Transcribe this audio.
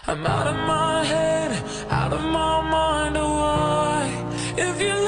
I'm out of my head, out of my mind, oh why? If you